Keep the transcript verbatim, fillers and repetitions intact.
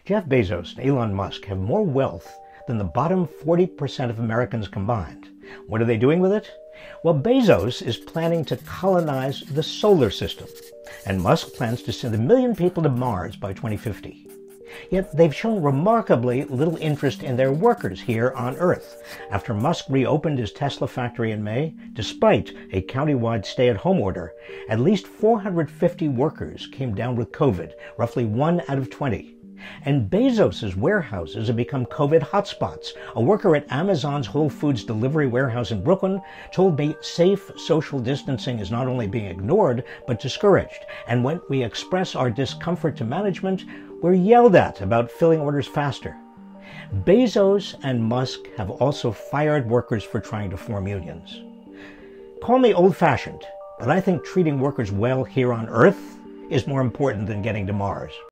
Jeff Bezos and Elon Musk have more wealth than the bottom forty percent of Americans combined. What are they doing with it? Well, Bezos is planning to colonize the solar system, and Musk plans to send a million people to Mars by twenty fifty. Yet they've shown remarkably little interest in their workers here on Earth. After Musk reopened his Tesla factory in May, despite a countywide stay-at-home order, at least four hundred fifty workers came down with COVID, roughly one out of twenty. And Bezos' warehouses have become COVID hotspots. A worker at Amazon's Whole Foods delivery warehouse in Brooklyn told me safe social distancing is not only being ignored, but discouraged. And when we express our discomfort to management, we're yelled at about filling orders faster. Bezos and Musk have also fired workers for trying to form unions. Call me old-fashioned, but I think treating workers well here on Earth is more important than getting to Mars.